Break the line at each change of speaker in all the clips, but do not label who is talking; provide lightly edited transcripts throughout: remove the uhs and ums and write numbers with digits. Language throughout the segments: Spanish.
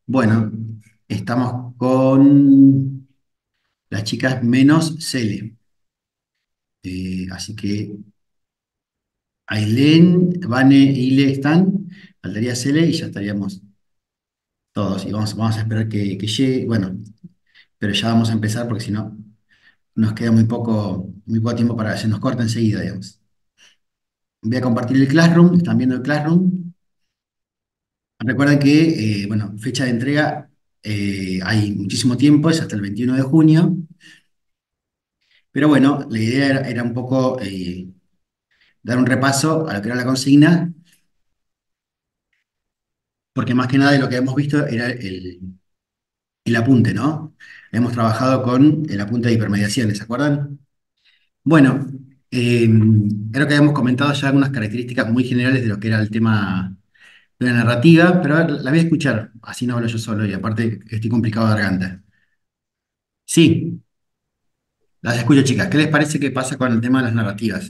Bueno, estamos con las chicas menos Cele. Así que Ailén, Vane y Ile están, faltaría Cele y ya estaríamos todos. Y vamos a esperar que llegue. Bueno, pero ya vamos a empezar porque si no nos queda muy poco tiempo para se nos corta enseguida, digamos. Voy a compartir el Classroom, están viendo el Classroom. Recuerden que, bueno, fecha de entrega, hay muchísimo tiempo, es hasta el 21 de junio. Pero bueno, la idea era un poco dar un repaso a lo que era la consigna, porque más que nada de lo que hemos visto era el apunte, ¿no? Hemos trabajado con el apunte de hipermediaciones, ¿se acuerdan? Bueno, creo que habíamos comentado ya algunas características muy generales de lo que era el tema de la narrativa, pero a ver, la voy a escuchar, así no hablo yo solo y aparte estoy complicado de garganta. Sí, las escucho, chicas. ¿Qué les parece que pasa con el tema de las narrativas?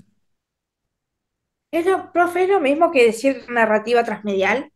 Profe, es lo mismo que decir narrativa transmedial.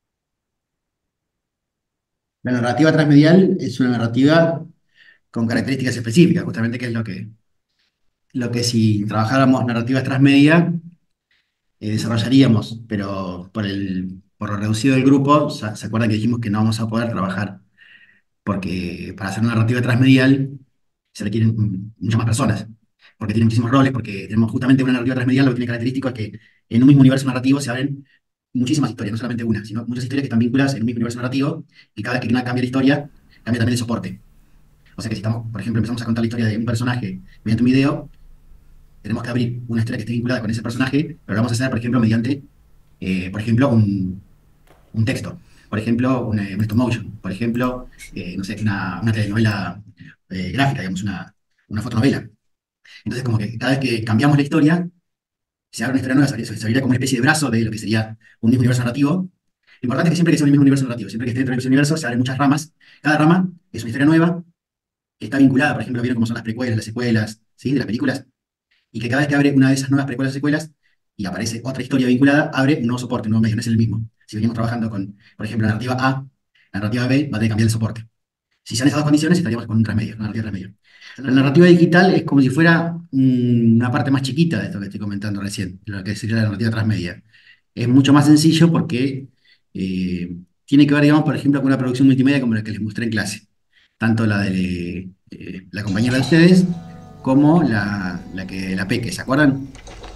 La narrativa transmedial es una narrativa con características específicas, justamente que es lo que si trabajáramos narrativas transmedia desarrollaríamos, pero por lo reducido del grupo, ¿se acuerdan que dijimos que no vamos a poder trabajar? Porque para hacer una narrativa transmedial se requieren muchas más personas, porque tiene muchísimos roles, porque tenemos justamente una narrativa transmedial, lo que tiene característico es que en un mismo universo narrativo se abren muchísimas historias, no solamente una, sino muchas historias que están vinculadas en un mismo universo narrativo, y cada vez que cambia la historia, cambia también el soporte. O sea que si estamos, por ejemplo, empezamos a contar la historia de un personaje mediante un video, tenemos que abrir una historia que esté vinculada con ese personaje, pero lo vamos a hacer, por ejemplo, mediante, por ejemplo, un texto, por ejemplo, un stop motion, por ejemplo, no sé, una telenovela gráfica, digamos, una fotonovela. Entonces, como que cada vez que cambiamos la historia, se abre una historia nueva, se abriría como una especie de brazo de lo que sería un mismo universo narrativo. Lo importante es que siempre que sea un mismo universo narrativo, siempre que esté dentro de ese universo, se abren muchas ramas. Cada rama es una historia nueva, que está vinculada, por ejemplo, vieron cómo son las precuelas, las secuelas, ¿sí? De las películas, y que cada vez que abre una de esas nuevas precuelas o secuelas y aparece otra historia vinculada, abre un nuevo soporte, un nuevo medio, no es el mismo. Si venimos trabajando con, por ejemplo, la narrativa A, la narrativa B va a tener que cambiar el soporte. Si sean esas dos condiciones, estaríamos con un transmedio, una narrativa transmedio. La narrativa digital es como si fuera una parte más chiquita de esto que estoy comentando recién, de lo que sería la narrativa transmedia. Es mucho más sencillo porque tiene que ver, digamos, por ejemplo, con una producción multimedia como la que les mostré en clase. Tanto la de la compañera de ustedes como la Peque, ¿se acuerdan?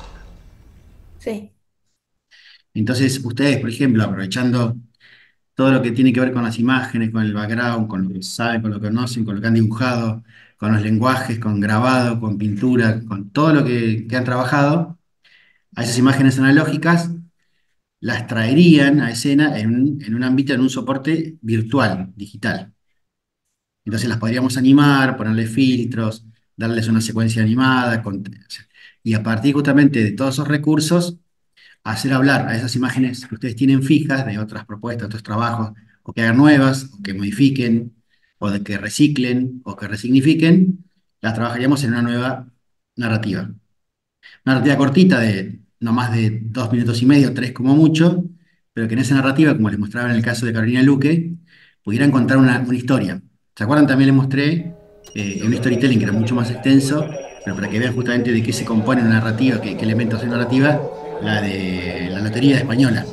Sí.
Entonces, ustedes, por ejemplo, aprovechando todo lo que tiene que ver con las imágenes, con el background, con lo que saben, con lo que conocen, con lo que han dibujado, con los lenguajes, con grabado, con pintura, con todo lo que han trabajado, a esas imágenes analógicas las traerían a escena en un ámbito, en un soporte virtual, digital. Entonces las podríamos animar, ponerle filtros, darles una secuencia animada, y a partir justamente de todos esos recursos, hacer hablar a esas imágenes que ustedes tienen fijas de otras propuestas, otros trabajos, o que hagan nuevas, o que modifiquen, o de que reciclen, o que resignifiquen, las trabajaríamos en una nueva narrativa. Una narrativa cortita de no más de 2 minutos y medio, tres como mucho, pero que en esa narrativa, como les mostraba en el caso de Carolina Luque, pudieran contar una historia. ¿Se acuerdan? También les mostré en un storytelling que era mucho más extenso, pero para que vean justamente de qué se compone una narrativa, qué elementos de narrativa, la de la Lotería Española.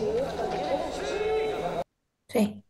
Sí.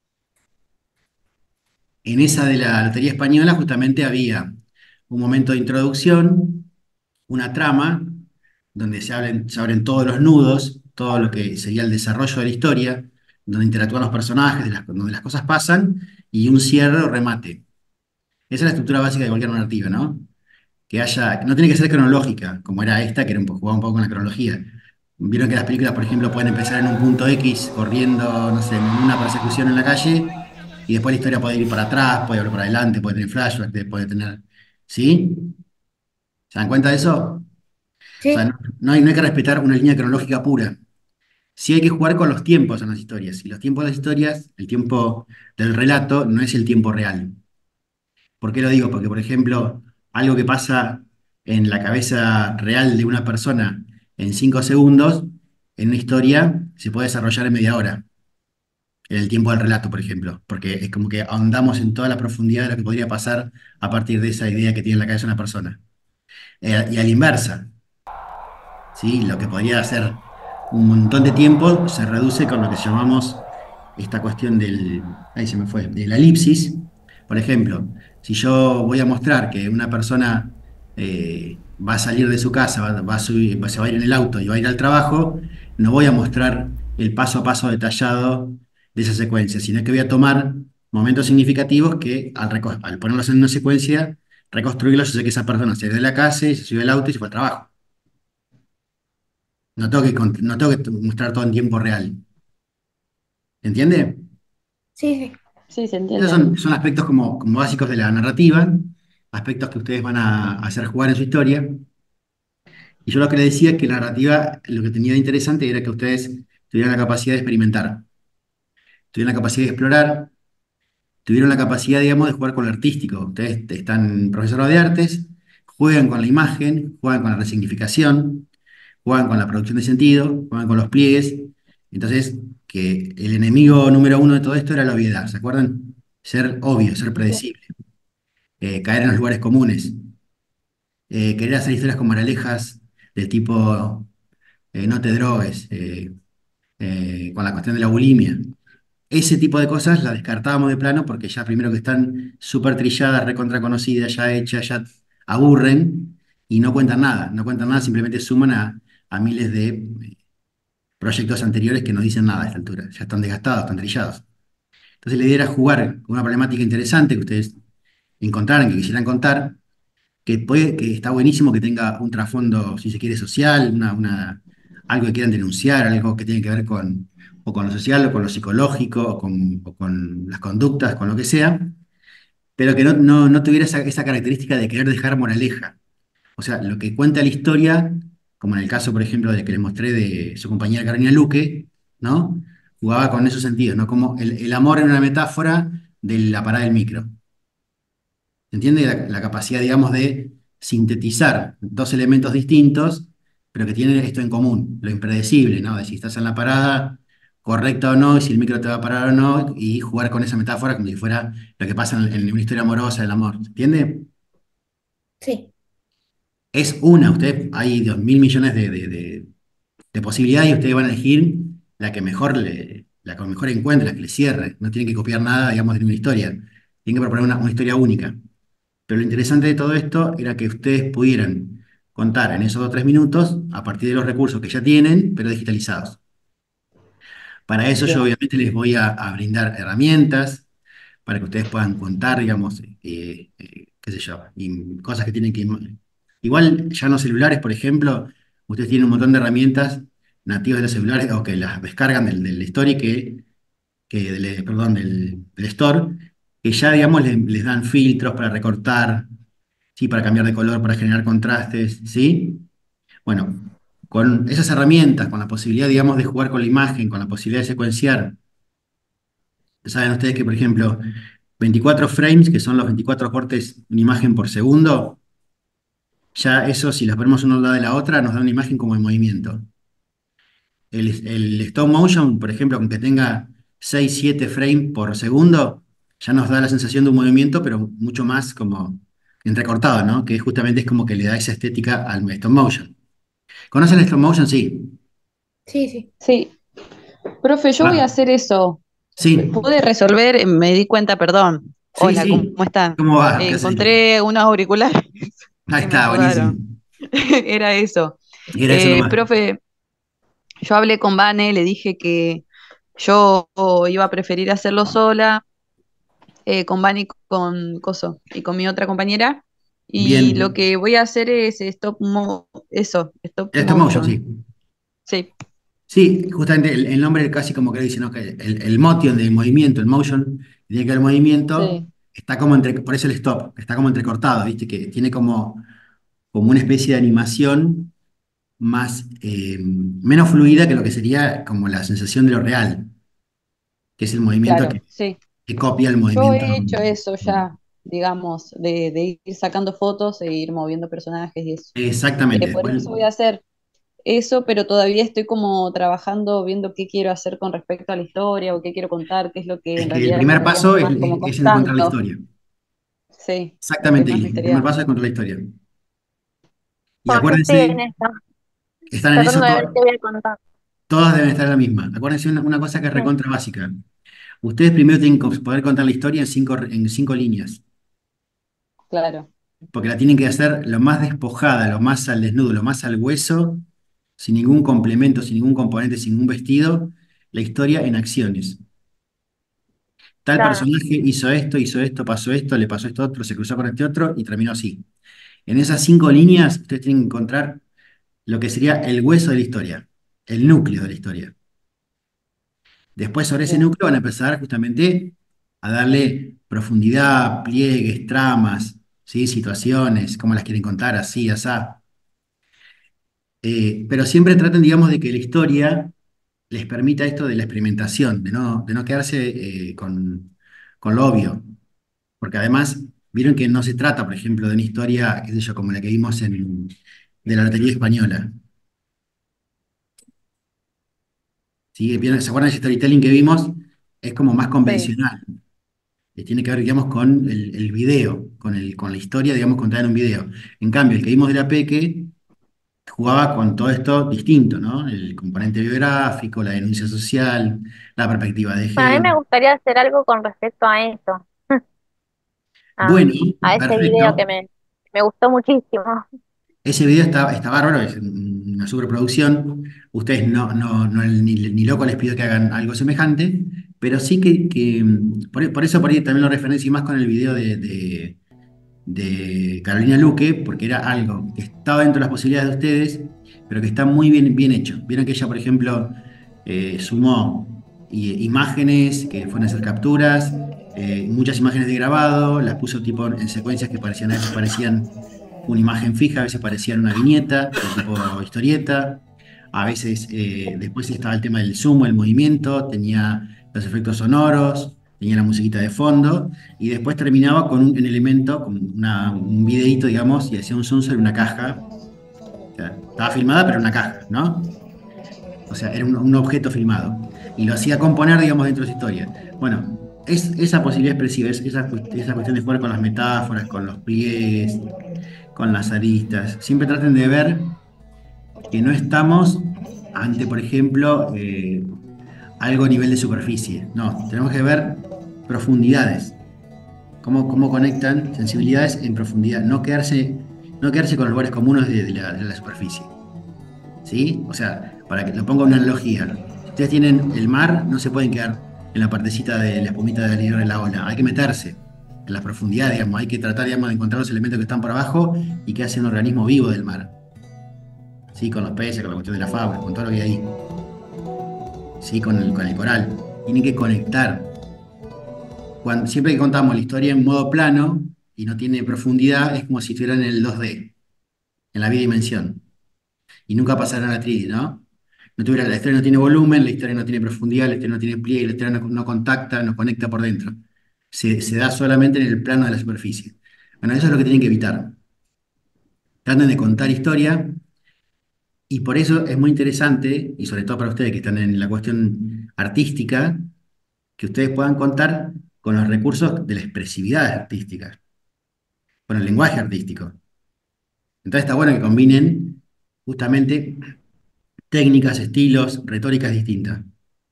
En esa de la Lotería Española justamente había un momento de introducción, una trama, donde se abren todos los nudos, todo lo que sería el desarrollo de la historia, donde interactúan los personajes, donde las cosas pasan, y un cierre o remate. Esa es la estructura básica de cualquier narrativa, ¿no? Que haya, no tiene que ser cronológica, como era esta, que era jugaba un poco con la cronología. Vieron que las películas, por ejemplo, pueden empezar en un punto X, corriendo, no sé, en una persecución en la calle, y después la historia puede ir para atrás, puede ir para adelante, puede tener flashback, puede tener. ¿Sí? ¿Se dan cuenta de eso? O sea,
Sí.
no hay que respetar una línea cronológica pura. Sí hay que jugar con los tiempos en las historias. Y los tiempos de las historias, el tiempo del relato, no es el tiempo real. ¿Por qué lo digo? Porque, por ejemplo, algo que pasa en la cabeza real de una persona en 5 segundos, en una historia se puede desarrollar en media hora. en el tiempo del relato, por ejemplo, porque es como que ahondamos en toda la profundidad de lo que podría pasar a partir de esa idea que tiene en la cabeza una persona. Y a la inversa, ¿sí? Lo que podría hacer un montón de tiempo se reduce con lo que llamamos esta cuestión ahí se me fue, de la elipsis. Por ejemplo, si yo voy a mostrar que una persona va a salir de su casa, va a subir, se va a ir en el auto y va a ir al trabajo, no voy a mostrar el paso a paso detallado de esa secuencia, sino que voy a tomar momentos significativos que al ponerlos en una secuencia, reconstruirlos, yo sé que esa persona se dio de la casa, se subió al auto y se fue al trabajo. No tengo que mostrar todo en tiempo real. ¿Entiende?
Sí, sí.
Sí, se
Esos
entiende.
son aspectos como básicos de la narrativa, aspectos que ustedes van a hacer jugar en su historia. Y yo lo que les decía es que la narrativa, lo que tenía de interesante era que ustedes tuvieran la capacidad de experimentar, tuvieran la capacidad de explorar, tuvieron la capacidad, digamos, de jugar con lo artístico. Ustedes están profesorados de artes, juegan con la imagen, juegan con la resignificación, juegan con la producción de sentido, juegan con los pliegues. Entonces, que el enemigo número uno de todo esto era la obviedad, ¿se acuerdan? Ser obvio, ser
Sí.
predecible, caer en los lugares comunes, querer hacer historias con moralejas del tipo no te drogues, con la cuestión de la bulimia. Ese tipo de cosas las descartábamos de plano porque ya primero que están súper trilladas, recontra conocidas, ya hechas, ya aburren y no cuentan nada, simplemente suman a miles de proyectos anteriores que no dicen nada a esta altura, ya están desgastados, están trillados. Entonces la idea era jugar con una problemática interesante que ustedes encontraran, que quisieran contar, que está buenísimo que tenga un trasfondo, si se quiere, social, algo que quieran denunciar, algo que tiene que ver o con lo social, o con lo psicológico, o con las conductas, con lo que sea, pero que no tuviera esa característica de querer dejar moraleja. O sea, lo que cuenta la historia, como en el caso, por ejemplo, de que les mostré de su compañera Carolina Luque, ¿no? Jugaba con esos sentidos, ¿no? Como el amor en una metáfora de la parada del micro. ¿Entiende? La capacidad, digamos, de sintetizar dos elementos distintos, pero que tienen esto en común, lo impredecible, ¿no? De si estás en la parada correcta o no, y si el micro te va a parar o no, y jugar con esa metáfora como si fuera lo que pasa en una historia amorosa del amor. ¿Entiende?
Sí.
Es una, usted, hay 2.000 millones de posibilidades y ustedes van a elegir la que mejor encuentre, la que le cierre. No tienen que copiar nada, digamos, de una historia. Tienen que proponer una historia única. Pero lo interesante de todo esto era que ustedes pudieran contar en esos 2 o 3 minutos a partir de los recursos que ya tienen, pero digitalizados. Para eso yo
Bien.
obviamente les voy a brindar herramientas para que ustedes puedan contar, digamos, qué sé yo, y cosas que tienen que... Igual ya en los celulares, por ejemplo, ustedes tienen un montón de herramientas nativas de los celulares o que las descargan del Story perdón, del Store, que ya, digamos, les dan filtros para recortar, ¿sí? Para cambiar de color, para generar contrastes, ¿sí? Bueno, con esas herramientas, con la posibilidad, digamos, de jugar con la imagen, con la posibilidad de secuenciar, saben ustedes que, por ejemplo, 24 frames, que son los 24 cortes de una imagen por segundo, ya eso, si las ponemos una al lado de la otra, nos da una imagen como en movimiento. El stop motion, por ejemplo, aunque tenga 6 7 frames por segundo, ya nos da la sensación de un movimiento, pero mucho más como entrecortado, ¿no? Que justamente es como que le da esa estética al stop motion. ¿Conocen el stop motion? Sí.
Sí, sí.
Sí, profe, yo voy a
Ah,
hacer eso.
sí,
¿Pude resolver? Me di cuenta, perdón.
sí,
Hola, ¿cómo
sí.
están?
¿Cómo va? ¿Qué haces?
Encontré unos auriculares
Ahí
que me
está, buenísimo.
ayudaron. Era eso.
Era eso nomás.
Profe, yo hablé con Vane, le dije que yo iba a preferir hacerlo sola, con Vane y con Coso, y con mi otra compañera. Y lo
Bien.
que voy a hacer es stop
El stop motion,
motion.
sí.
Sí,
Sí, justamente el nombre casi como que dice, ¿no? Que el motion del movimiento, el motion, tiene que ver el movimiento,
sí,
está como por eso el stop, está como entrecortado, ¿viste? Que tiene como una especie de animación menos fluida que lo que sería como la sensación de lo real, que es el movimiento
claro, sí.
que copia el
Yo
movimiento.
he hecho eso ya, digamos, de ir sacando fotos e ir moviendo personajes y eso.
Exactamente.
Por
Después,
eso voy a hacer. eso, pero todavía estoy como trabajando, viendo qué quiero hacer con respecto a la historia o qué quiero contar, qué es lo que
Es
en
que el
realidad
primer
estaría
paso
más como
es el contar la
contando.
historia.
Sí, lo que
Exactamente,
más me
el primer
estaría.
paso es contar la historia. Y
Bueno, yo estoy en
acuérdense,
esta,
están en eso,
tratando de ver qué voy a contar.
todas deben estar en la misma. Acuérdense una cosa que es
Sí.
recontra básica. Ustedes primero tienen que poder contar la historia en cinco líneas,
Claro,
porque la tienen que hacer lo más despojada, lo más al desnudo, lo más al hueso, sin ningún complemento, sin ningún componente, sin ningún vestido, la historia en acciones. Tal
Claro.
personaje hizo esto, pasó esto, le pasó esto otro, se cruzó con este otro y terminó así. En esas cinco líneas, ustedes tienen que encontrar lo que sería el hueso de la historia, el núcleo de la historia. Después, sobre ese
bien.
núcleo van a empezar justamente a darle profundidad, pliegues, tramas, ¿sí? Situaciones, cómo las quieren contar, así, asá. Pero siempre traten, digamos, de que la historia les permita esto de la experimentación, de no quedarse con lo obvio. Porque además, vieron que no se trata, por ejemplo, de una historia, qué sé yo, como la que vimos de la Lotería Española. ¿Sí? ¿Se acuerdan de ese storytelling que vimos? Es como más
Sí.
convencional. Tiene que ver, digamos, con el video, con la historia, digamos, contada en un video. En cambio, el que vimos de la Peque jugaba con todo esto distinto, ¿no? El componente biográfico, la denuncia social, la perspectiva de
Bueno, a mí me
género.
gustaría hacer algo con respecto a eso, a,
Bueno,
a ese video que
perfecto.
me gustó muchísimo.
Ese video está bárbaro, es una superproducción. Ustedes ni loco les pido que hagan algo semejante, pero sí por eso por ahí también lo referencio más con el video de Carolina Luque, porque era algo que estaba dentro de las posibilidades de ustedes, pero que está muy bien hecho. Vieron que ella, por ejemplo, sumó imágenes que fueron a hacer capturas, muchas imágenes de grabado, las puso tipo en secuencias que parecían, a veces parecían una imagen fija, a veces parecían una viñeta, de tipo historieta, a veces después estaba el tema del zoom, el movimiento, tenía los efectos sonoros, tenía la musiquita de fondo, y después terminaba con un elemento, con un videíto, digamos, y hacía un zoom sobre una caja. O sea, estaba filmada, pero en una caja, ¿no? O sea, era un objeto filmado. Y lo hacía componer, digamos, dentro de su historia. Bueno, esa posibilidad expresiva, esa cuestión de jugar con las metáforas, con los pliegues, con las aristas. Siempre traten de ver que no estamos ante, por ejemplo, algo a nivel de superficie. No, tenemos que ver profundidades. Cómo conectan sensibilidades en profundidad, no quedarse con los lugares comunes de la superficie, ¿sí? O sea, para que lo ponga una analogía, si ustedes tienen el mar, no se pueden quedar en la partecita de la espumita de de la ola, hay que meterse en las profundidades, digamos, hay que tratar, digamos, de encontrar los elementos que están por abajo y que hacen un organismo vivo del mar, ¿sí? Con los peces, con la cuestión de la fauna, con todo lo que hay ahí, ¿sí? Con el coral. Tienen que conectar. Siempre que contamos la historia en modo plano y no tiene profundidad, es como si estuvieran en el 2D, en la bidimensión, y nunca pasaran a la 3D, ¿no? La historia no tiene volumen, la historia no tiene profundidad, la historia no tiene pliegue, la historia no contacta, no conecta por dentro. Se da solamente en el plano de la superficie. Bueno, eso es lo que tienen que evitar. Traten de contar historia y por eso es muy interesante, y sobre todo para ustedes que están en la cuestión artística, que ustedes puedan contar con los recursos de la expresividad artística, con el lenguaje artístico. Entonces está bueno que combinen justamente técnicas, estilos, retóricas distintas.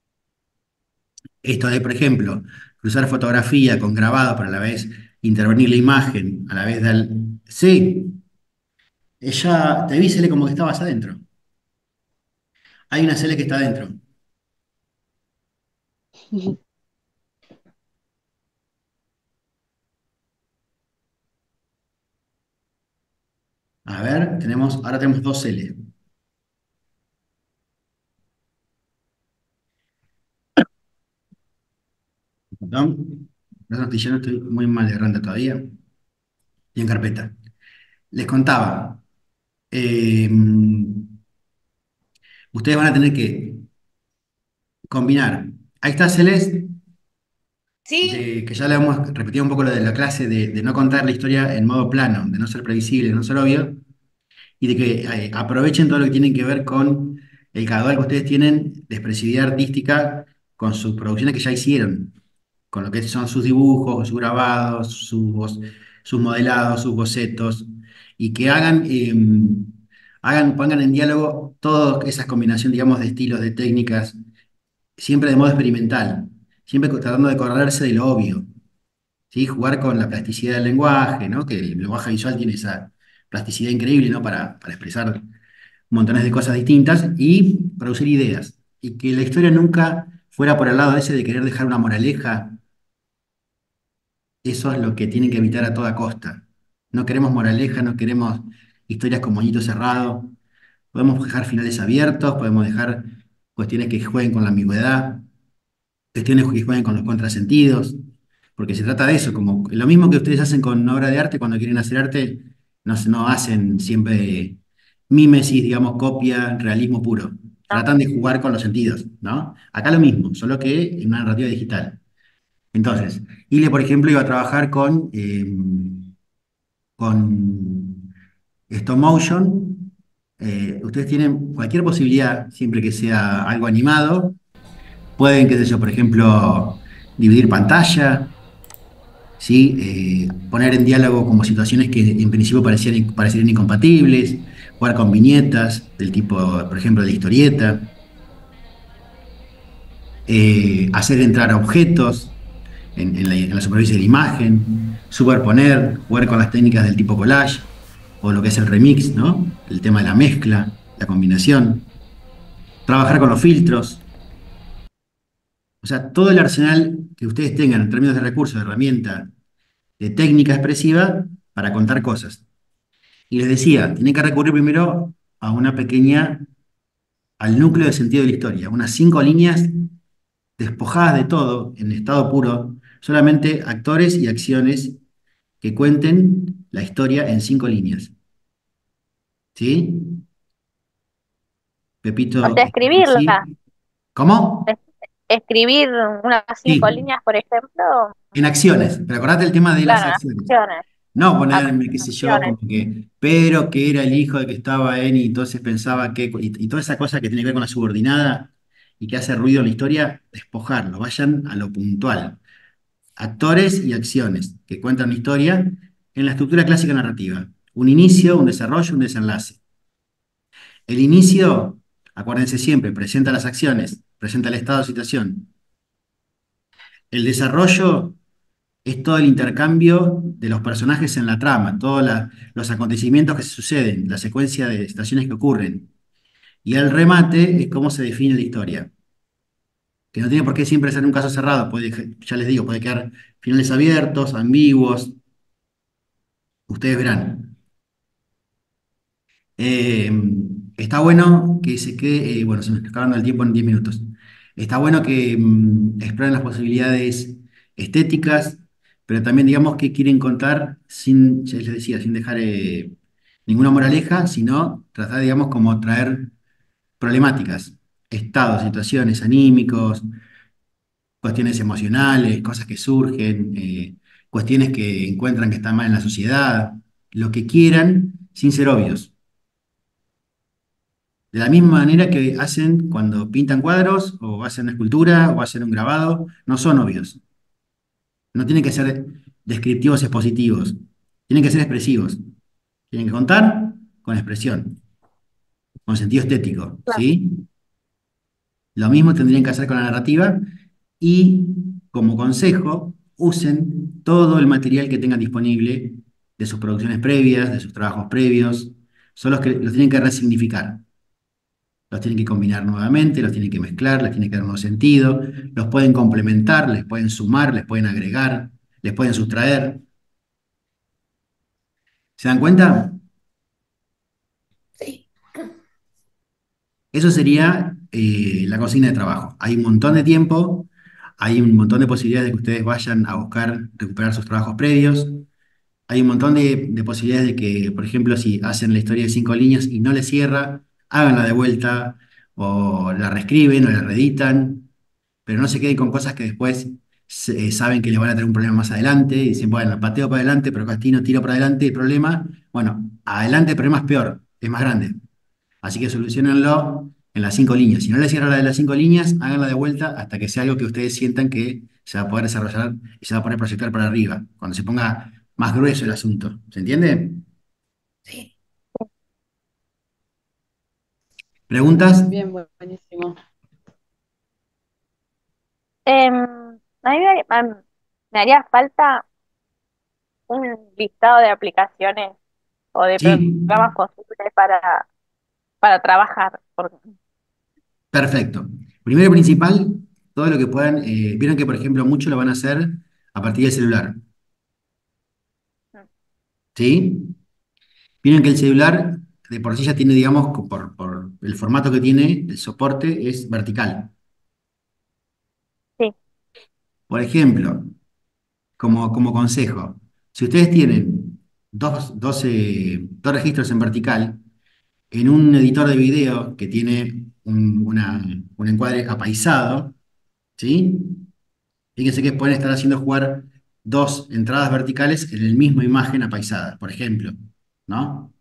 Esto de, por ejemplo, cruzar fotografía con grabado, pero a la vez intervenir la imagen, a la vez dar... Sí, ella, te vi, Cele, como que estabas adentro. Hay una Cele que está adentro. A ver, ahora tenemos dos Cele. Perdón, yo no estoy muy mal de garganta todavía. Y en carpeta. Les contaba, eh, ustedes van a tener que combinar. Ahí está Celeste,
Sí.
que ya le hemos repetido un poco lo de la clase de no contar la historia en modo plano, de no ser previsible, de no ser obvio. y de que aprovechen todo lo que tienen que ver con el caudal que ustedes tienen de expresividad artística con sus producciones que ya hicieron, con lo que son sus dibujos, sus grabados, sus modelados, sus bocetos, y que pongan en diálogo todas esas combinaciones, digamos, de estilos, de técnicas, siempre de modo experimental, siempre tratando de correrse de lo obvio, ¿sí? Jugar con la plasticidad del lenguaje, ¿no? Que el lenguaje visual tiene esa plasticidad increíble, ¿no? Para expresar montones de cosas distintas y producir ideas. Y que la historia nunca fuera por el lado ese de querer dejar una moraleja. Eso es lo que tienen que evitar a toda costa. No queremos moraleja, no queremos historias con moñito cerrado. Podemos dejar finales abiertos, podemos dejar cuestiones que jueguen con la ambigüedad, cuestiones que jueguen con los contrasentidos, porque se trata de eso, como lo mismo que ustedes hacen con obra de arte, cuando quieren hacer arte, no hacen siempre mímesis, digamos, copia, realismo puro.
¿no?
Tratan de jugar con los sentidos, ¿no? Acá lo mismo, solo que en una narrativa digital. Entonces, Ile, por ejemplo, iba a trabajar con stop motion. Ustedes tienen cualquier posibilidad, siempre que sea algo animado. Pueden, qué sé yo, por ejemplo, dividir pantalla, ¿sí? Poner en diálogo como situaciones que en principio parecerían incompatibles, jugar con viñetas del tipo, por ejemplo, de historieta, hacer entrar objetos en la superficie de la imagen, superponer, jugar con las técnicas del tipo collage, o lo que es el remix, ¿no? El tema de la mezcla, la combinación, trabajar con los filtros, o sea, todo el arsenal que ustedes tengan en términos de recursos, de herramienta, de técnica expresiva para contar cosas. Y les decía, tienen que recurrir primero a una pequeña, al núcleo de sentido de la historia, unas 5 líneas despojadas de todo, en estado puro, solamente actores y acciones que cuenten la historia en 5 líneas. ¿Sí?
O
Pepito,
sea, escribirla,
¿sí? ¿Cómo?
es- escribir unas
Sí,
5 líneas, por ejemplo,
en acciones, pero acordate el tema de las
claro,
acciones.
acciones,
No ponerme, qué sé yo,
acciones,
como que, pero que era el hijo de que estaba en y entonces pensaba que, y toda esa cosa que tiene que ver con la subordinada y que hace ruido en la historia, despojarlo, vayan a lo puntual. Actores y acciones que cuentan una historia en la estructura clásica narrativa. Un inicio, un desarrollo, un desenlace. El inicio, acuérdense siempre, presenta las acciones, presenta el estado de situación. El desarrollo es todo el intercambio de los personajes en la trama, todos los acontecimientos que se suceden, la secuencia de situaciones que ocurren. Y el remate es cómo se define la historia, que no tiene por qué siempre ser un caso cerrado, ya les digo, puede quedar finales abiertos, ambiguos, ustedes verán. Eh, Está bueno que se quede, bueno, se me está acabando el tiempo en 10 minutos. Está bueno que exploren las posibilidades estéticas, pero también digamos que quieren contar sin, ya les decía, sin dejar ninguna moraleja, sino tratar, digamos, como traer problemáticas, estados, situaciones anímicos, cuestiones emocionales, cosas que surgen, cuestiones que encuentran que están mal en la sociedad, lo que quieran, sin ser obvios. De la misma manera que hacen cuando pintan cuadros o hacen una escultura o hacen un grabado, no son obvios. No tienen que ser descriptivos expositivos, tienen que ser expresivos. Tienen que contar con expresión, con sentido estético,
claro,
¿sí? Lo mismo tendrían que hacer con la narrativa y, como consejo, usen todo el material que tengan disponible de sus producciones previas, de sus trabajos previos, son los que los tienen que resignificar. Los tienen que combinar nuevamente, los tienen que mezclar, les tienen que dar un nuevo sentido, los pueden complementar, les pueden sumar, les pueden agregar, les pueden sustraer. ¿Se dan cuenta?
Sí.
Eso sería la cocina de trabajo. Hay un montón de tiempo, hay un montón de posibilidades de que ustedes vayan a buscar recuperar sus trabajos previos. Hay un montón de posibilidades de que, por ejemplo, si hacen la historia de 5 líneas y no les cierra, háganla de vuelta, o la reescriben, o la reeditan, pero no se queden con cosas que después saben que les van a tener un problema más adelante, y dicen, bueno, pateo para adelante, pero Castino tiro para adelante, el problema, bueno, adelante el problema es peor, es más grande. Así que solucionenlo en las 5 líneas. Si no les cierra la de las 5 líneas, háganla de vuelta hasta que sea algo que ustedes sientan que se va a poder desarrollar y se va a poder proyectar para arriba, cuando se ponga más grueso el asunto. ¿Se entiende?
Sí.
¿Preguntas?
Bien, buenísimo.
A mí me haría falta un listado de aplicaciones o de
Sí,
programas posibles para trabajar.
perfecto. Primero y principal, todo lo que puedan, vieron que por ejemplo mucho lo van a hacer a partir del celular, ¿sí? Vieron que el celular de por sí ya tiene, digamos, por el formato que tiene, el soporte es vertical.
Sí,
Por ejemplo, como consejo, si ustedes tienen dos registros en vertical, en un editor de video que tiene un encuadre apaisado, ¿sí? Fíjense que pueden estar haciendo jugar dos entradas verticales en la misma imagen apaisada, por ejemplo, ¿no?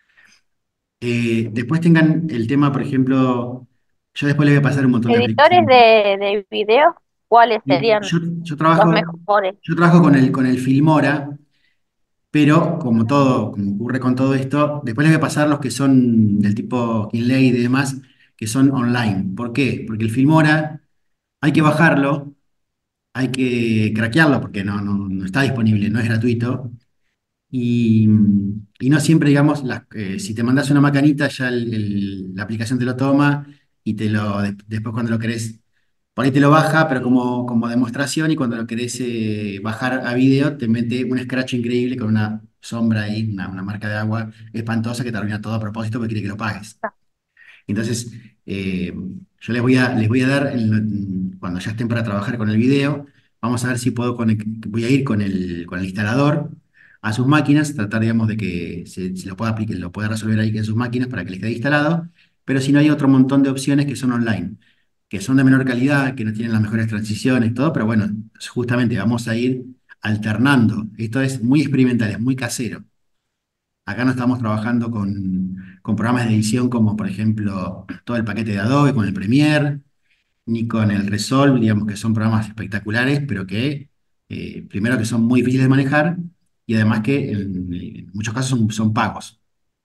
Después tengan el tema, por ejemplo, yo después les voy a pasar un montón de
editores
aplicaciones.
de video, ¿cuáles
Y
serían los mejores?
yo trabajo con el Filmora, pero como todo, como ocurre con todo esto, después les voy a pasar los que son del tipo Kinley y demás, que son online. ¿Por qué? Porque el Filmora hay que bajarlo, hay que craquearlo porque no está disponible, no es gratuito. Y, y no siempre, digamos, si te mandas una macanita, ya la aplicación te lo toma y después cuando lo querés, por ahí te lo baja, pero como demostración, y cuando lo querés bajar a video, te mete un scratch increíble con una sombra ahí, una marca de agua espantosa que te arruina todo a propósito porque quiere que lo pagues. Entonces, yo les voy a dar, cuando ya estén para trabajar con el video, vamos a ver si puedo voy a ir con el instalador a sus máquinas, tratar, digamos, de que se lo pueda aplicar, lo pueda resolver ahí en sus máquinas para que les quede instalado, pero si no hay otro montón de opciones que son online, que son de menor calidad, que no tienen las mejores transiciones, todo, pero bueno, justamente vamos a ir alternando. Esto es muy experimental, es muy casero. Acá no estamos trabajando con programas de edición como, por ejemplo, todo el paquete de Adobe con el Premiere, ni con el Resolve, digamos que son programas espectaculares, pero que, primero que son muy difíciles de manejar y además que en muchos casos son pagos.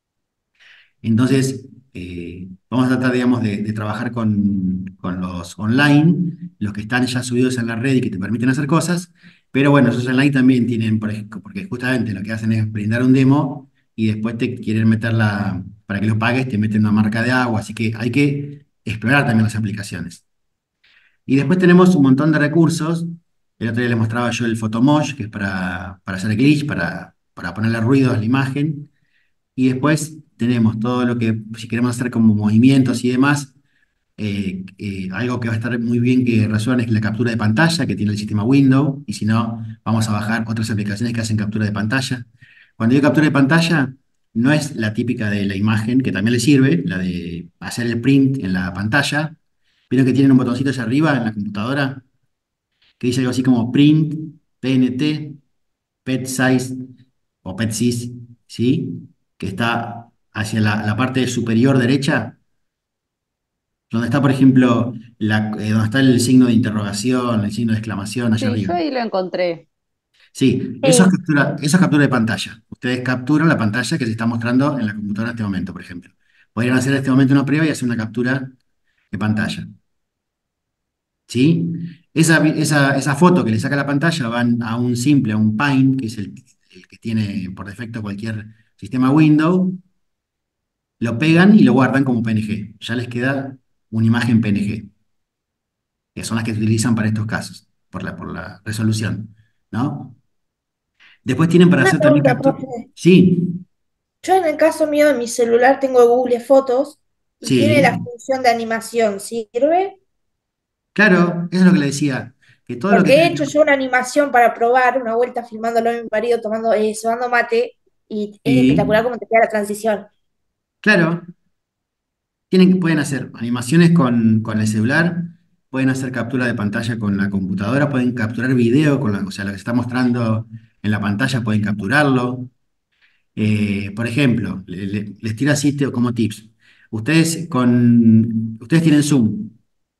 Entonces, vamos a tratar, digamos, de trabajar con los online, los que están ya subidos en la red y que te permiten hacer cosas, pero bueno, esos online también tienen, por ejemplo, porque justamente lo que hacen es brindar un demo y después te quieren meterla, para que lo pagues, te meten una marca de agua, así que hay que explorar también las aplicaciones. Y después tenemos un montón de recursos. El otro día les mostraba yo el Photomosh, que es para hacer glitch, para ponerle ruido a la imagen. Y después tenemos todo lo que, si queremos hacer como movimientos y demás, algo que va a estar muy bien que resuelvan es la captura de pantalla que tiene el sistema Windows. Y si no, vamos a bajar otras aplicaciones que hacen captura de pantalla. Cuando digo captura de pantalla, no es la típica de la imagen, que también le sirve, la de hacer el print en la pantalla. Vieron que tienen un botoncito allá arriba en la computadora que dice algo así como print, PNT, pet size o pet size, ¿sí? Que está hacia la parte superior derecha, donde está, por ejemplo, donde está el signo de interrogación, el signo de exclamación allá
Sí,
arriba.
yo ahí lo encontré.
Sí,
Sí,
eso es captura de pantalla. Ustedes capturan la pantalla que se está mostrando en la computadora en este momento, por ejemplo. Podrían hacer en este momento una prueba y hacer una captura de pantalla. ¿Sí? Esa foto que le saca la pantalla van a un simple, a un Paint, que es el que tiene por defecto cualquier sistema Windows, lo pegan y lo guardan como PNG. Ya les queda una imagen PNG, que son las que se utilizan para estos casos, por la resolución, ¿no? Después tienen para
Una
hacer también
pregunta,
captura.
profe.
Sí,
Yo en el caso mío de mi celular tengo Google Fotos y tiene la
sí,
función de animación, ¿sirve?
claro, eso es lo que le decía, que todo lo que
Porque he
tiene
hecho yo una animación para probar una vuelta filmándolo a mi marido tomando, cebando mate y es espectacular
sí,
cómo te queda la transición.
claro, pueden hacer animaciones con el celular, pueden hacer captura de pantalla con la computadora, pueden capturar video o sea, lo que se está mostrando en la pantalla pueden capturarlo. Por ejemplo, les tiro así como tips. Ustedes tienen Zoom,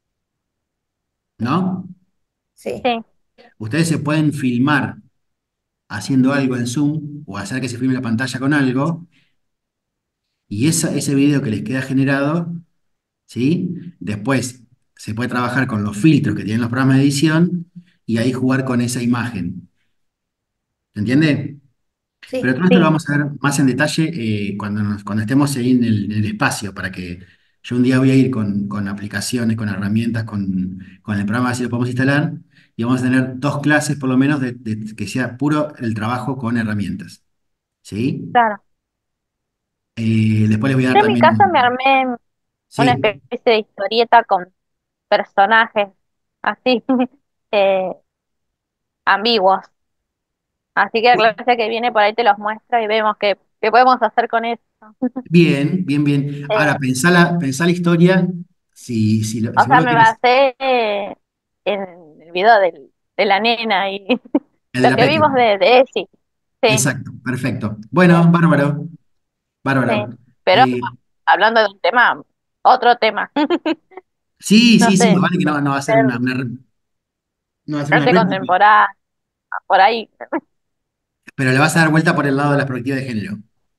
¿no?
Sí,
Sí,
Ustedes se pueden filmar haciendo algo en Zoom o hacer que se filme la pantalla con algo y ese video que les queda generado, ¿sí? Después se puede trabajar con los filtros que tienen los programas de edición y ahí jugar con esa imagen. ¿Se entiende? Pero
sí.
todo esto lo
sí,
vamos a ver más en detalle cuando estemos ahí en el espacio, para que yo un día voy a ir con aplicaciones, con herramientas, con el programa, así lo podemos instalar, y vamos a tener dos clases por lo menos de que sea puro el trabajo con herramientas. ¿Sí?
claro.
Después les voy a dar
Yo en mi caso me
también.
armé una
Sí,
especie de historieta con personajes así eh, ambiguos. Así que la clase que viene por ahí te los muestro y vemos qué podemos hacer con eso.
bien, bien, bien. Ahora,
Eh,
pensá la historia,
o
si vos
sea,
lo
me
querés,
basé en el video de la nena y
el de
lo
la
que
Peque.
vimos de Esi. Sí,
Exacto, perfecto.
eh,
Bueno, bárbaro,
sí.
bárbaro.
Pero
Eh,
hablando de un tema, otro tema.
Sí,
No
sí, sí,
sé,
más vale que no va a ser
ser
no va a ser una
arte
réplica,
contemporáneo, por ahí.
pero le vas a dar vuelta por el lado de la perspectiva de género.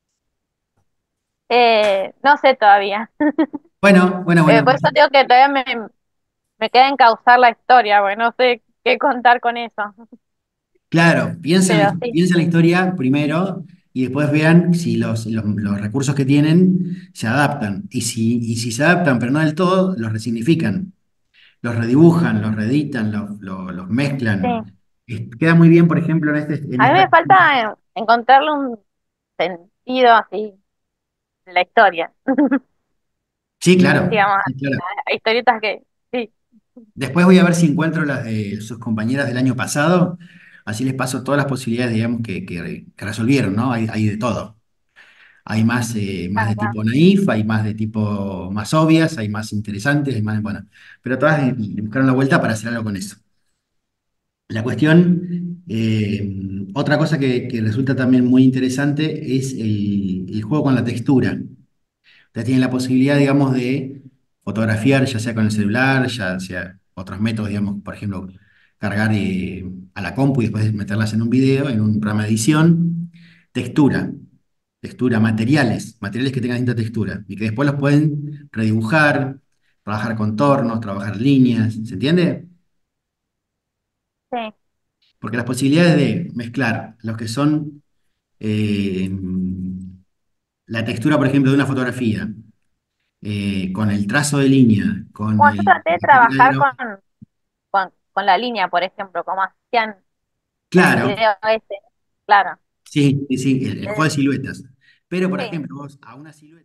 No sé todavía.
Bueno, bueno,
Por
bueno.
eso digo que todavía me queda encauzar la historia, porque no sé qué contar con eso.
Claro,
Pero sí,
piensen la historia primero y después vean si los recursos que tienen se adaptan. Y si se adaptan, pero no del todo, los resignifican, los redibujan, los reeditan, los
sí.
mezclan. Queda muy bien, por ejemplo, en
A mí
esta.
me falta encontrarle un sentido así en la historia.
Sí, claro.
Digamos,
Sí, claro.
hay historietas que sí,
Después voy a ver si encuentro las de sus compañeras del año pasado, así les paso todas las posibilidades, digamos, que resolvieron, ¿no? Hay de todo. Hay más
la
de
verdad.
tipo naif, hay más de tipo más obvias, hay más interesantes, hay más, bueno, pero todas le buscaron la vuelta para hacer algo con eso. La cuestión, otra cosa que resulta también muy interesante es el juego con la textura. Ya tienen la posibilidad, digamos, de fotografiar, ya sea con el celular, ya sea otros métodos, digamos, por ejemplo, cargar a la compu y después meterlas en un video, en un programa de edición. Textura, materiales que tengan distinta textura y que después los pueden redibujar, trabajar contornos, trabajar líneas, ¿se entiende?
Sí.
Porque las posibilidades de mezclar los que son eh, la textura, por ejemplo, de una fotografía con el trazo de línea, con
Bueno, yo traté
la
de
estética de
trabajar con la línea, por ejemplo, como hacían en el
Claro,
video ese. Claro.
sí, sí, sí, el juego de
Eh,
siluetas. Pero, por
sí.
ejemplo, vos a una silueta,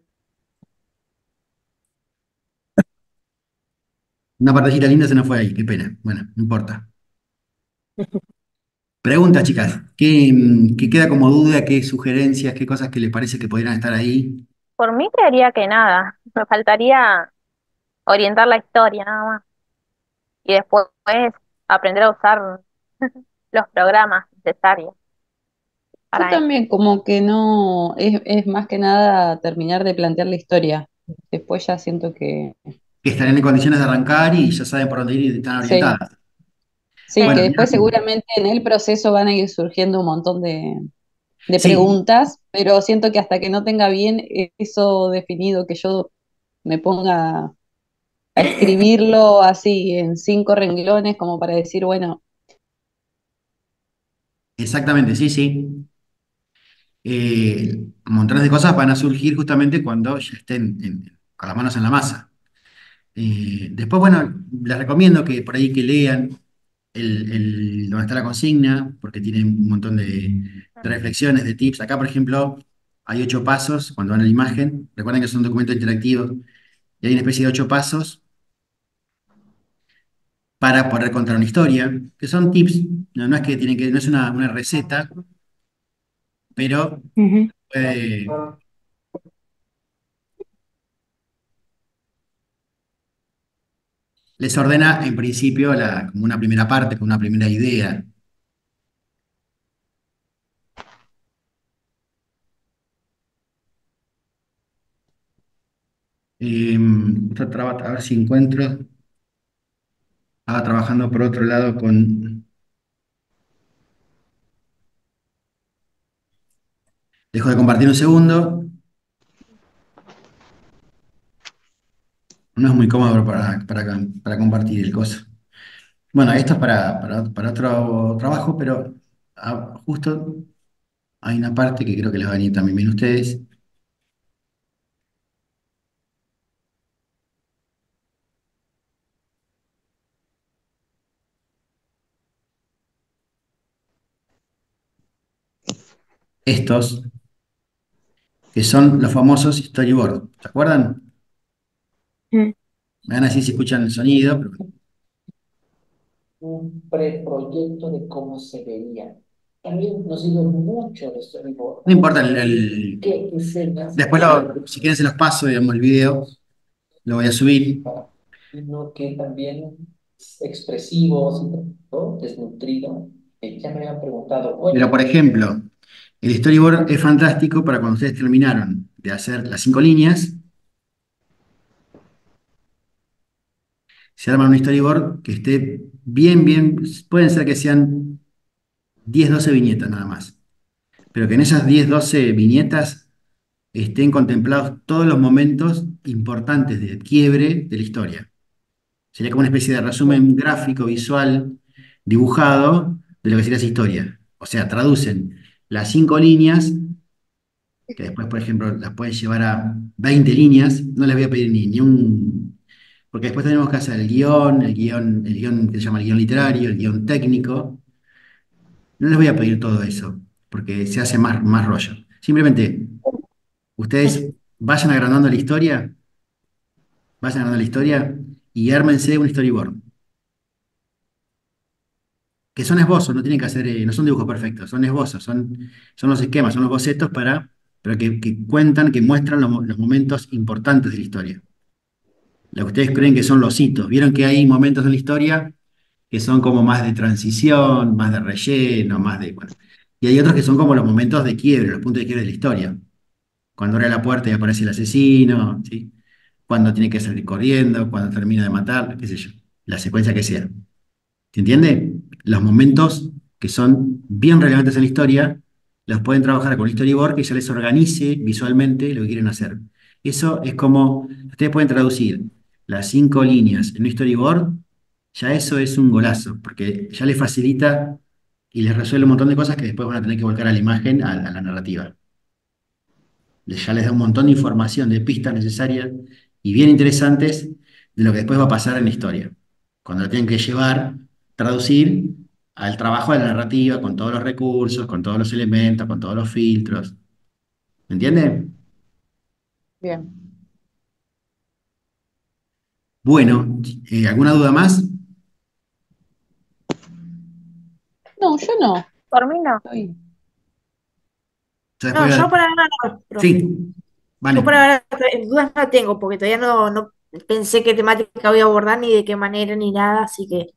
una partecita linda se nos fue ahí, qué pena. Bueno, no importa. Preguntas, chicas, ¿qué queda como duda, qué sugerencias, qué cosas que les parece que podrían estar ahí?
Por mí creería que nada. Me faltaría orientar la historia nada más. Y después aprender a usar los programas necesarios
Yo
para eso.
también como que no, es más que nada terminar de plantear la historia. Después ya siento que
Que estarán en condiciones de arrancar y ya saben por dónde ir y están
sí,
orientadas.
sí, que
Sí,
Bueno,
después
bien.
seguramente en el proceso van a ir surgiendo un montón de
Sí,
preguntas, pero siento que hasta que no tenga bien eso definido, que yo me ponga a escribirlo así en 5 renglones como para decir, bueno,
exactamente, sí, sí. Montones de cosas van a surgir justamente cuando ya estén con las manos en la masa. Después, bueno, les recomiendo que por ahí que lean donde está la consigna, porque tiene un montón de reflexiones, de tips. Acá, por ejemplo, hay 8 pasos cuando van a la imagen. Recuerden que es un documento interactivo y hay una especie de 8 pasos para poder contar una historia, que son tips. No, no es que tienen que, no es una receta, pero
ujú.
puede- les ordena en principio como una primera parte, como una primera idea. A ver si encuentro. Estaba trabajando por otro lado con. Dejo de compartir un segundo. No es muy cómodo para compartir el coso. Bueno, esto es para otro trabajo, pero justo hay una parte que creo que les va a venir también bien a ustedes. Estos, que son los famosos storyboard. ¿Se acuerdan?
Mm.
Me van a decir si escuchan el sonido, pero
Un preproyecto de cómo se vería. También nos sirve mucho el storyboard.
no importa
¿Qué escenas?
después si quieren se los paso, digamos, el video, lo voy a subir.
Sino que también es expresivo, ¿no? Desnutrido. Ya me habían preguntado,
Pero,
oye,
por ejemplo, el storyboard es fantástico para cuando ustedes terminaron de hacer las 5 líneas, se arman un storyboard que esté bien, bien, pueden ser que sean 10 12 viñetas nada más, pero que en esas 10 12 viñetas estén contemplados todos los momentos importantes de quiebre de la historia. Sería como una especie de resumen gráfico, visual, dibujado de lo que sería esa historia. O sea, traducen las 5 líneas, que después, por ejemplo, las pueden llevar a 20 líneas. No les voy a pedir ni un. Porque después tenemos que hacer el guión que se llama el guión literario, el guión técnico. No les voy a pedir todo eso, porque se hace más rollo. Simplemente, ustedes vayan agrandando la historia y ármense un storyboard. Que son esbozos, no tienen que hacer, no son dibujos perfectos, son esbozos, son los esquemas, son los bocetos pero que cuentan, que muestran los momentos importantes de la historia. Lo que ustedes creen que son los hitos. Vieron que hay momentos en la historia que son como más de transición, más de relleno, más de. Bueno, y hay otros que son como los momentos de quiebre, los puntos de quiebre de la historia. Cuando abre la puerta y aparece el asesino, ¿sí? Cuando tiene que salir corriendo, cuando termina de matar, qué sé yo, la secuencia que sea. ¿Se entiende? Los momentos que son bien relevantes en la historia, los pueden trabajar con un storyboard que ya les organice visualmente lo que quieren hacer. Eso es como, ustedes pueden traducir las 5 líneas en un storyboard, ya eso es un golazo, porque ya les facilita y les resuelve un montón de cosas que después van a tener que volcar a la imagen, a la narrativa. Ya les da un montón de información, de pistas necesarias y bien interesantes de lo que después va a pasar en la historia. Cuando lo tienen que llevar, traducir al trabajo de la narrativa, con todos los recursos, con todos los elementos, con todos los filtros. ¿Me entiende?
Bien.
Bueno, ¿alguna duda más?
No, yo no.
Por mí no.
Estoy-
Yo
No,
después
yo por ahora no, profe.
Sí,
Yo por
vale.
ahora dudas no tengo, porque todavía no pensé qué temática voy a abordar, ni de qué manera, ni nada, así que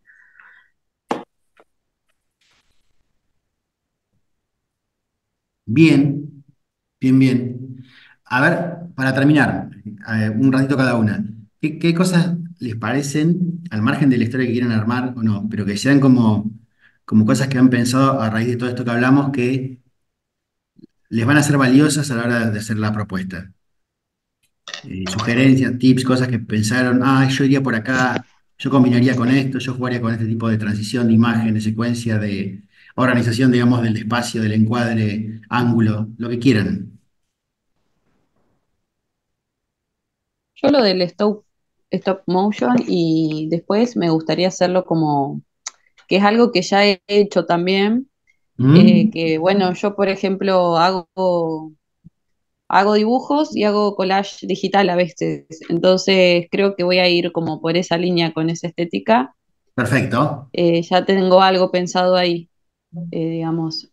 Bien, bien, bien. A ver, para terminar, un ratito cada una. ¿Qué cosas les parecen, al margen de la historia que quieran armar o no, pero que sean como cosas que han pensado a raíz de todo esto que hablamos, que les van a ser valiosas a la hora de hacer la propuesta? Sugerencias, tips, cosas que pensaron, yo iría por acá, yo combinaría con esto, yo jugaría con este tipo de transición de imagen, de secuencia, de organización, digamos, del espacio, del encuadre, ángulo, lo que quieran.
Yo lo del stop motion y después me gustaría hacerlo como, que es algo que ya he hecho también,
¿Mm?
que bueno, yo por ejemplo hago dibujos y hago collage digital a veces, entonces creo que voy a ir como por esa línea con esa estética.
Perfecto.
Ya tengo algo pensado ahí, digamos.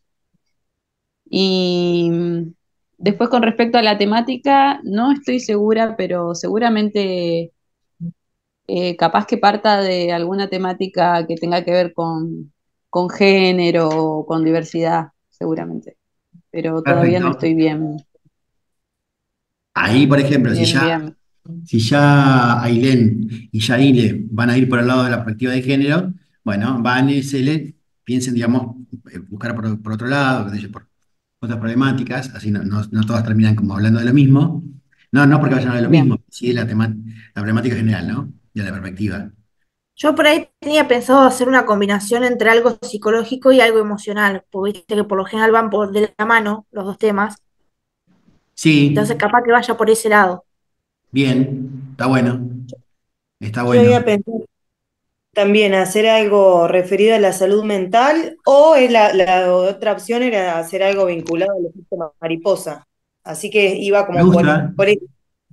Y después con respecto a la temática, no estoy segura, pero seguramente capaz que parta de alguna temática que tenga que ver con género o con diversidad, seguramente. Pero todavía no
Perfecto.
estoy bien,
Ahí, por ejemplo, si
bien,
ya
bien.
Si ya Ailén y Yaile van a ir por el lado de la perspectiva de género, bueno, van y piensen, digamos, buscar por otro lado, qué sé yo, por otras problemáticas, así no todas terminan como hablando de lo mismo. No porque vayan a hablar de lo
Bien.
mismo, sí la problemática general, ¿no? De la perspectiva.
Yo por ahí tenía pensado hacer una combinación entre algo psicológico y algo emocional, porque viste que por lo general van por de la mano los dos temas,
Sí,
entonces capaz que vaya por ese lado.
bien, está bueno, está
Yo
bueno.
había pensado también hacer algo referido a la salud mental o la otra opción era hacer algo vinculado al efecto mariposa. Así que iba
Me
como
gusta,
por ahí.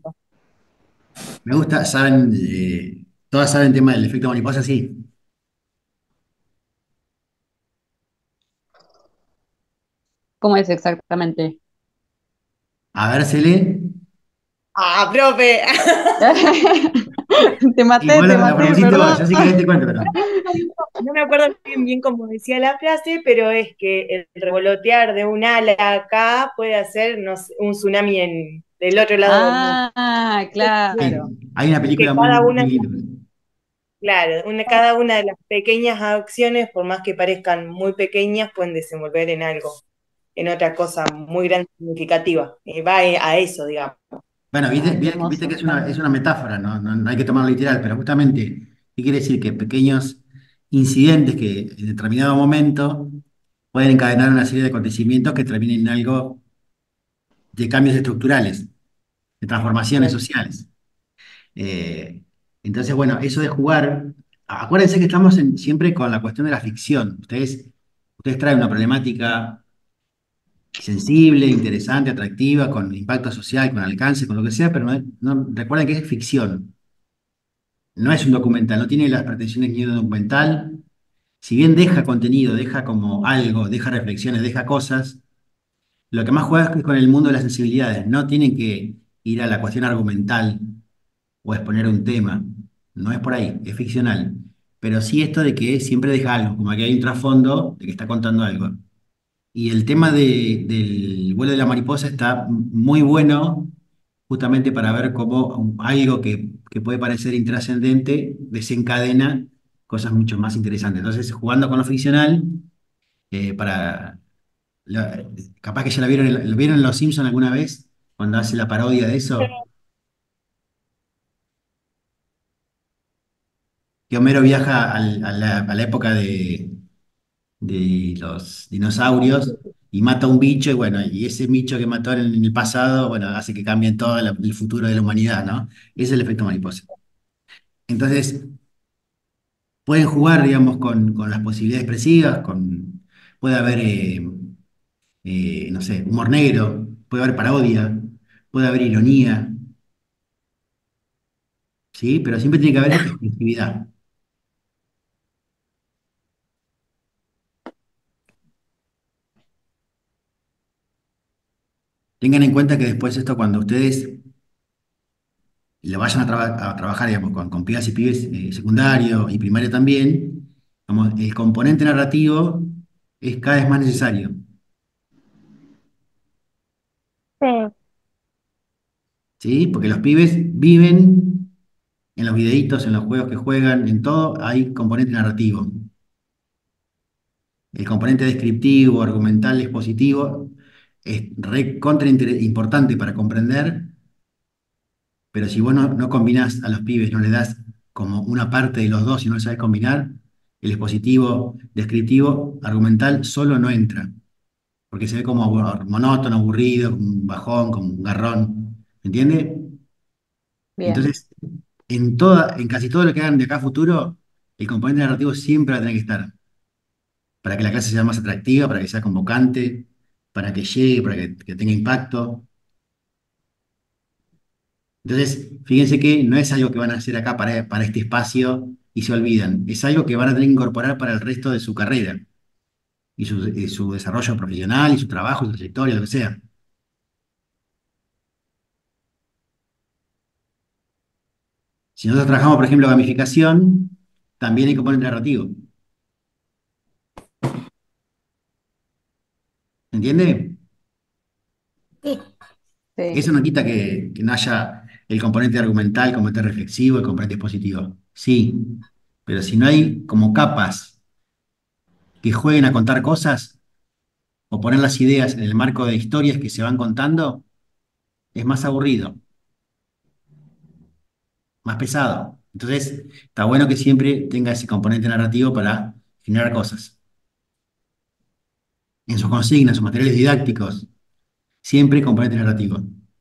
me gusta, saben, todas saben el tema del efecto mariposa, sí.
¿Cómo es exactamente?
A ver, Cele.
¡Ah, profe!
Te
Y vos la
maté,
propusiste vos,
perdón.
yo sí querés te cuento, pero.
No me acuerdo bien cómo decía la frase, pero es que el revolotear de un ala acá puede hacer no sé, un tsunami del otro lado del mundo.
Ah,
Sí,
claro.
hay una
Que
película muy,
cada
muy
una,
linda.
claro, cada una de las pequeñas acciones, por más que parezcan muy pequeñas, pueden desenvolver en algo, en otra cosa muy grande y significativa. Va a eso, digamos.
Bueno,
Ay, qué
viste que
hermoso.
es una metáfora, no hay que tomarlo literal, pero justamente, ¿qué quiere decir? Que pequeños incidentes que en determinado momento pueden encadenar una serie de acontecimientos que terminen en algo de cambios estructurales, de transformaciones
Bien.
sociales. Eh, entonces, bueno, eso de jugar, acuérdense que estamos siempre con la cuestión de la ficción. Ustedes traen una problemática sensible, interesante, atractiva, con impacto social, con alcance, con lo que sea, pero recuerden que es ficción, no es un documental, no tiene las pretensiones ni de un documental. Si bien deja contenido, deja como algo, deja reflexiones, deja cosas, lo que más juega es con el mundo de las sensibilidades. No tienen que ir a la cuestión argumental o exponer un tema. No es por ahí, es ficcional. Pero sí esto de que siempre deja algo, como que hay un trasfondo de que está contando algo. Y el tema del vuelo de la mariposa está muy bueno, justamente para ver cómo algo que puede parecer intrascendente desencadena cosas mucho más interesantes. Entonces, jugando con lo ficcional, para la- capaz que ya lo vieron en Los Simpson alguna vez, cuando hace la parodia de eso, que Homero viaja a la época de los dinosaurios y mata a un bicho, y bueno, y ese bicho que mató en el pasado, bueno, hace que cambie todo el futuro de la humanidad, ¿no? Ese es el efecto mariposa. Entonces, pueden jugar, digamos, con las posibilidades expresivas, puede haber, no sé, humor negro, puede haber parodia, puede haber ironía, ¿sí? Pero siempre tiene que haber expresividad. Tengan en cuenta que después esto, cuando ustedes lo vayan a trabajar, digamos, con pibas y pibes secundario y primario también, como el componente narrativo es cada vez más necesario,
Sí,
¿sí? Porque los pibes viven en los videitos, en los juegos que juegan, en todo hay componente narrativo. El componente descriptivo, argumental, expositivo es contra importante para comprender, pero si vos no combinás a los pibes, no le das como una parte de los dos y no lo sabes combinar, el expositivo, descriptivo, argumental solo no entra, porque se ve como monótono, aburrido, como un bajón, como un garrón. ¿Entiende?
Bien,
Entonces, en casi todo lo que hagan de acá a futuro, el componente narrativo siempre va a tener que estar, para que la clase sea más atractiva, para que sea convocante, para que llegue, para que tenga impacto. Entonces, fíjense que no es algo que van a hacer acá para este espacio y se olvidan, es algo que van a tener que incorporar para el resto de su carrera y su desarrollo profesional y su trabajo, su trayectoria, lo que sea. Si nosotros trabajamos, por ejemplo, gamificación, también hay componente narrativo. ¿Entiende?
Sí,
sí.
Eso no quita que no haya el componente argumental, el componente reflexivo, el componente expositivo. Sí, pero si no hay como capas que jueguen a contar cosas o poner las ideas en el marco de historias que se van contando, es más aburrido, más pesado. Entonces, está bueno que siempre tenga ese componente narrativo para generar cosas. En sus consignas, en sus materiales didácticos, siempre componente narrativo.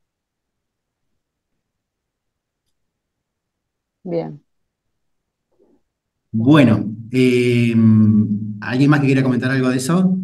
Bien.
Bueno, ¿alguien más que quiera comentar algo de eso?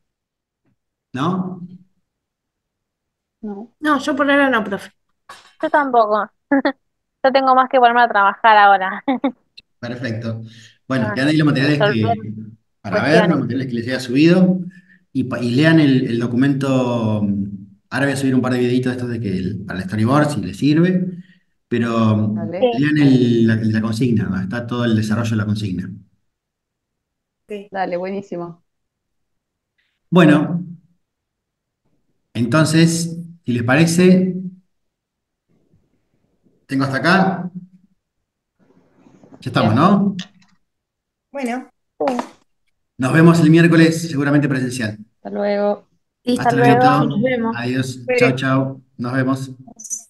¿No?
No.
No, yo por ahora no, profe.
Yo tampoco. Yo tengo más que ponerme a trabajar ahora.
Perfecto. Bueno,
A
quedan ahí los materiales
resolver
para ver, los
cuestiones.
materiales que les haya subido, y lean el documento. Ahora voy a subir un par de videitos de estos para el storyboard, si les sirve, pero
Dale.
Sí,
lean la consigna, donde está todo el desarrollo de la consigna.
Sí.
Dale, buenísimo.
Bueno, entonces, si les parece, tengo hasta acá. Ya estamos,
Bien.
¿no?
Bueno.
sí.
Nos vemos el miércoles, seguramente presencial.
Hasta luego.
Hasta
Hasta
Listo,
luego.
luego.
nos vemos.
Adiós. Chau,
Pero
chau. Nos vemos.